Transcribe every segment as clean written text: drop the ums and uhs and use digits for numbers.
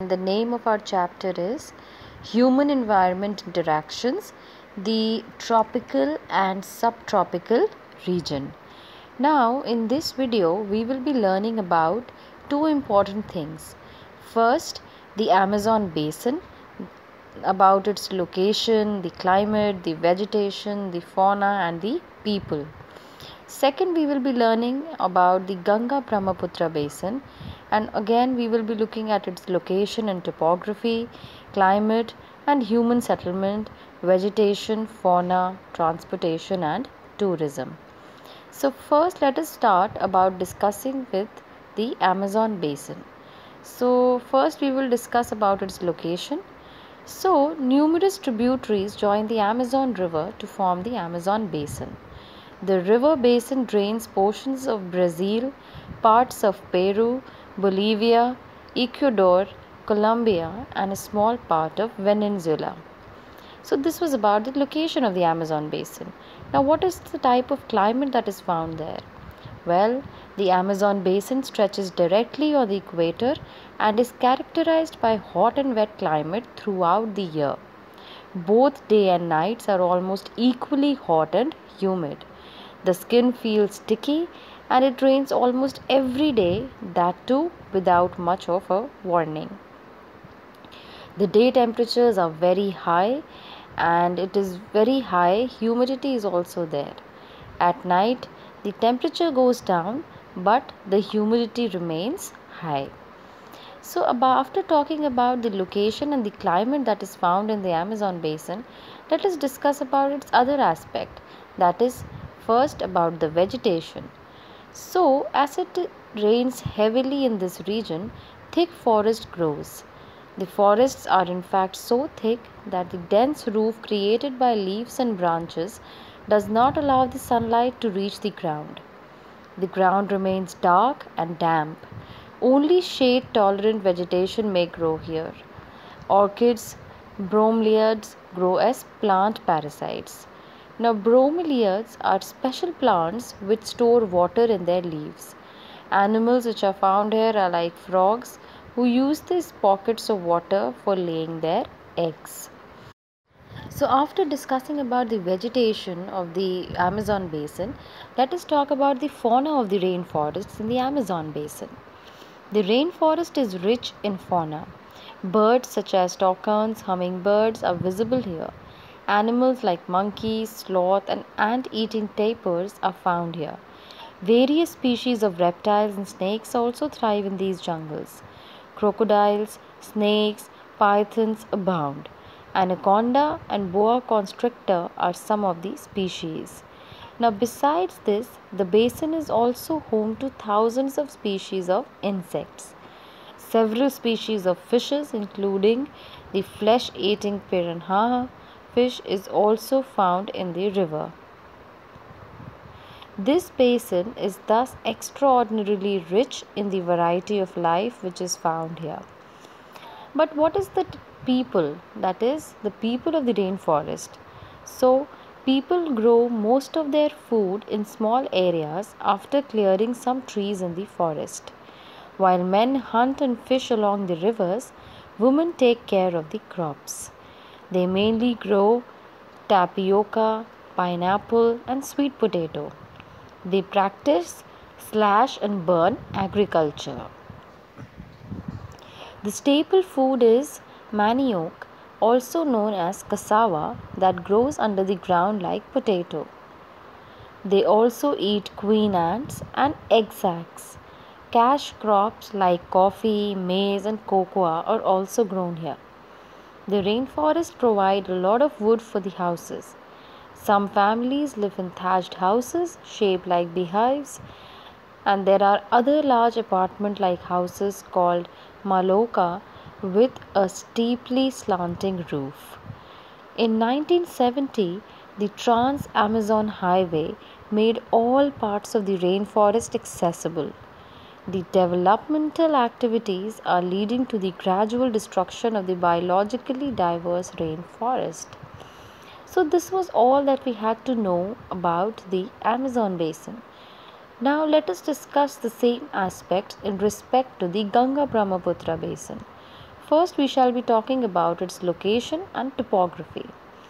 The name of our chapter is Human Environment Interactions, the Tropical and Subtropical Region. Now, in this video, we will be learning about two important things. First, the Amazon basin, about its location, the climate, the vegetation, the fauna, and the people. Second, we will be learning about the Ganga Brahmaputra basin, and again we will be looking at its location and topography, climate and human settlement, vegetation, fauna, transportation and tourism. So first let us start about discussing with the Amazon basin. So first we will discuss about its location. So numerous tributaries join the Amazon river to form the Amazon basin. The river basin drains portions of Brazil, parts of Peru, Bolivia, Ecuador, Colombia, and a small part of Venezuela. So, this was about the location of the Amazon basin. Now, what is the type of climate that is found there? Well, the Amazon basin stretches directly on the equator and is characterized by hot and wet climate throughout the year. Both day and nights are almost equally hot and humid. The skin feels sticky and it rains almost every day, that too without much of a warning. The day temperatures are very high and it is very high, humidity is also there. At night, the temperature goes down but the humidity remains high. So, after talking about the location and the climate that is found in the Amazon basin, let us discuss about its other aspect, that is, first about the vegetation. So, as it rains heavily in this region, thick forest grows. The forests are in fact so thick that the dense roof created by leaves and branches does not allow the sunlight to reach the ground. The ground remains dark and damp. Only shade-tolerant vegetation may grow here. Orchids, bromeliads grow as plant parasites. Now, bromeliads are special plants which store water in their leaves. Animals which are found here are like frogs who use these pockets of water for laying their eggs. So, after discussing about the vegetation of the Amazon basin, let us talk about the fauna of the rainforests in the Amazon basin. The rainforest is rich in fauna. Birds such as toucans, hummingbirds are visible here. Animals like monkeys, sloth, and ant-eating tapirs are found here. Various species of reptiles and snakes also thrive in these jungles. Crocodiles, snakes, pythons abound. Anaconda and boa constrictor are some of the species. Now, besides this, the basin is also home to thousands of species of insects. Several species of fishes, including the flesh-eating piranha fish, is also found in the river. This basin is thus extraordinarily rich in the variety of life which is found here. But what is the people? That is, the people of the rainforest. So, people grow most of their food in small areas after clearing some trees in the forest. While men hunt and fish along the rivers, women take care of the crops. They mainly grow tapioca, pineapple, and sweet potato. They practice slash and burn agriculture. The staple food is manioc, also known as cassava, that grows under the ground like potato. They also eat queen ants and egg sacs. Cash crops like coffee, maize, and cocoa are also grown here. The rainforests provide a lot of wood for the houses. Some families live in thatched houses shaped like beehives, and there are other large apartment-like houses called maloca with a steeply slanting roof. In 1970, the Trans-Amazon Highway made all parts of the rainforest accessible. The developmental activities are leading to the gradual destruction of the biologically diverse rainforest. So, this was all that we had to know about the Amazon basin. Now, let us discuss the same aspects in respect to the Ganga Brahmaputra basin. First, we shall be talking about its location and topography.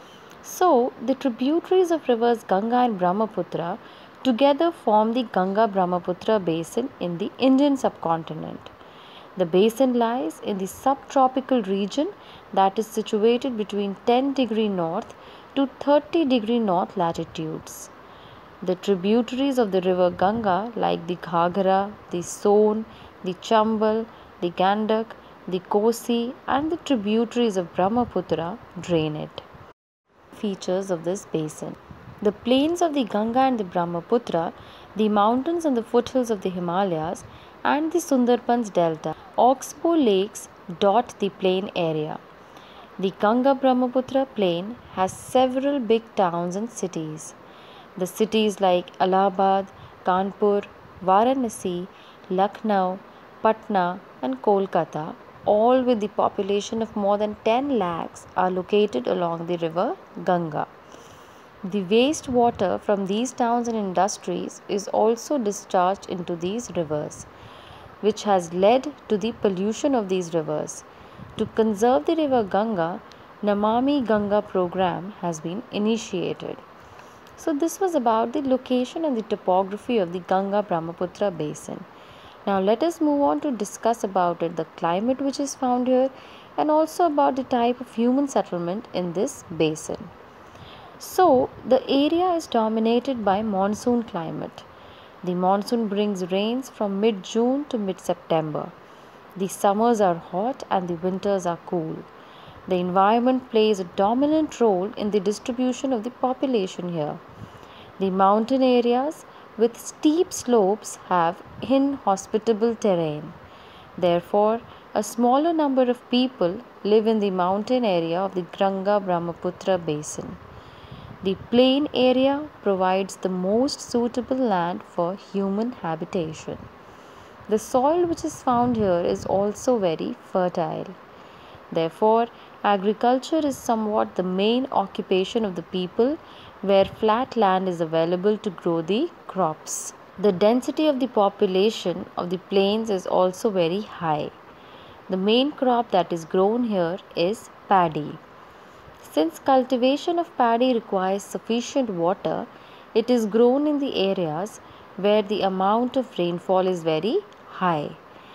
So, the tributaries of rivers Ganga and Brahmaputra together form the Ganga-Brahmaputra basin in the Indian subcontinent. The basin lies in the subtropical region that is situated between 10° north to 30° north latitudes. The tributaries of the river Ganga, like the Ghaghara, the Son, the Chambal, the Gandak, the Kosi, and the tributaries of Brahmaputra, drain it. Features of this basin: the plains of the Ganga and the Brahmaputra, the mountains and the foothills of the Himalayas, and the Sundarbans Delta. Oxbow lakes dot the plain area. The Ganga Brahmaputra plain has several big towns and cities. The cities like Allahabad, Kanpur, Varanasi, Lucknow, Patna, and Kolkata, all with the population of more than 10 lakhs, are located along the river Ganga. The waste water from these towns and industries is also discharged into these rivers, which has led to the pollution of these rivers. To conserve the river Ganga, Namami Ganga program has been initiated. So this was about the location and the topography of the Ganga Brahmaputra basin. Now let us move on to discuss about it, the climate which is found here, and also about the type of human settlement in this basin. So the area is dominated by monsoon climate. The monsoon brings rains from mid-June to mid-September. The summers are hot and the winters are cool. The environment plays a dominant role in the distribution of the population here. The mountain areas with steep slopes have inhospitable terrain. Therefore, a smaller number of people live in the mountain area of the Ganga Brahmaputra basin. The plain area provides the most suitable land for human habitation. The soil which is found here is also very fertile. Therefore, agriculture is somewhat the main occupation of the people, where flat land is available to grow the crops. The density of the population of the plains is also very high. The main crop that is grown here is paddy. Since cultivation of paddy requires sufficient water, it is grown in the areas where the amount of rainfall is very high.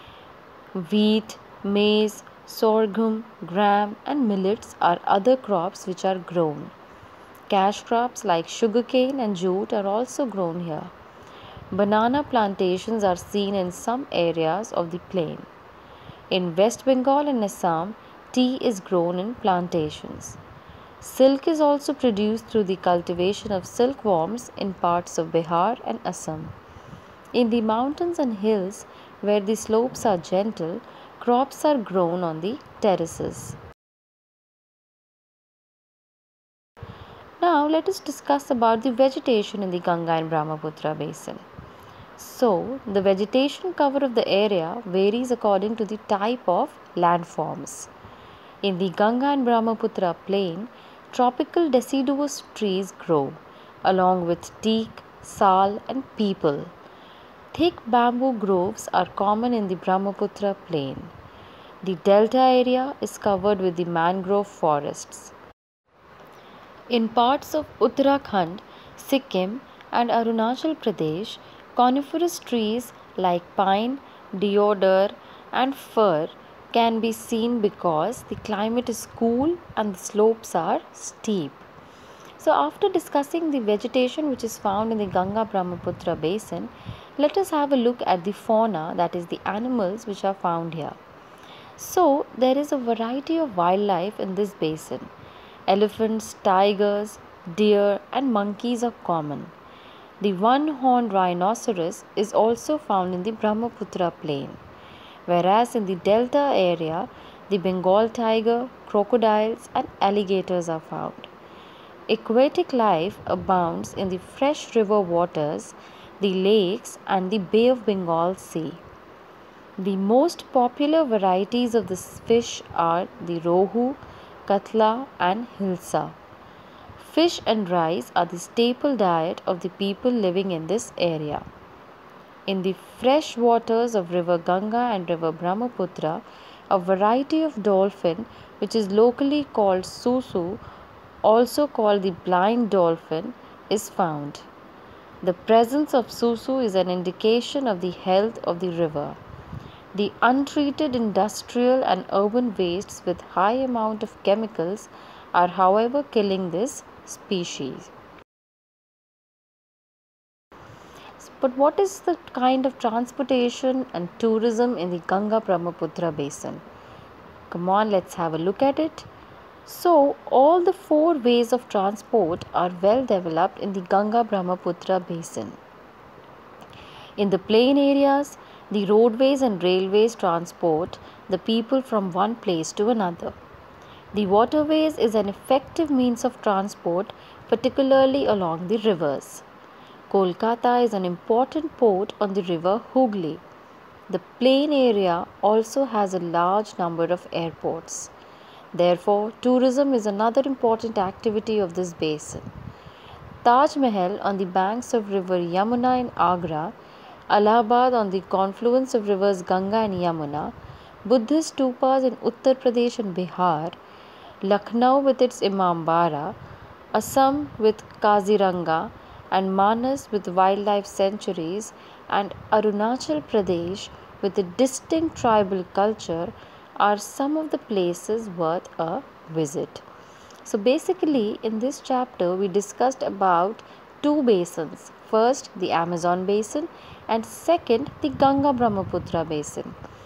Wheat, maize, sorghum, gram, and millets are other crops which are grown. Cash crops like sugarcane and jute are also grown here. Banana plantations are seen in some areas of the plain. In West Bengal and Assam, tea is grown in plantations. Silk is also produced through the cultivation of silkworms in parts of Bihar and Assam. In the mountains and hills, where the slopes are gentle, crops are grown on the terraces. Now let us discuss about the vegetation in the Ganga and Brahmaputra basin. So, the vegetation cover of the area varies according to the type of landforms. In the Ganga and Brahmaputra plain, tropical deciduous trees grow, along with teak, sal, and peepal. Thick bamboo groves are common in the Brahmaputra plain. The delta area is covered with the mangrove forests. In parts of Uttarakhand, Sikkim, and Arunachal Pradesh, coniferous trees like pine, deodar, and fir can be seen because the climate is cool and the slopes are steep. So, after discussing the vegetation which is found in the Ganga Brahmaputra basin, let us have a look at the fauna, that is, the animals which are found here. So, there is a variety of wildlife in this basin. Elephants, tigers, deer, and monkeys are common. The one-horned rhinoceros is also found in the Brahmaputra plain, whereas in the delta area, the Bengal tiger, crocodiles, and alligators are found. Aquatic life abounds in the fresh river waters, the lakes, and the Bay of Bengal Sea. The most popular varieties of this fish are the rohu, katla, and hilsa. Fish and rice are the staple diet of the people living in this area. In the fresh waters of river Ganga and river Brahmaputra, a variety of dolphin which is locally called susu, also called the blind dolphin, is found. The presence of susu is an indication of the health of the river. The untreated industrial and urban wastes with high amount of chemicals are however killing this species. But what is the kind of transportation and tourism in the Ganga Brahmaputra basin? Come on, let's have a look at it. So, all the four ways of transport are well developed in the Ganga Brahmaputra basin. In the plain areas, the roadways and railways transport the people from one place to another. The waterways is an effective means of transport, particularly along the rivers. Kolkata is an important port on the river Hooghly. The plain area also has a large number of airports. Therefore, tourism is another important activity of this basin. Taj Mahal on the banks of river Yamuna in Agra, Allahabad on the confluence of rivers Ganga and Yamuna, Buddhist stupas in Uttar Pradesh and Bihar, Lucknow with its Imambara, Assam with Kaziranga, and Manas with wildlife sanctuaries, and Arunachal Pradesh with a distinct tribal culture are some of the places worth a visit. So basically in this chapter we discussed about two basins. First the Amazon basin and second the Ganga Brahmaputra basin.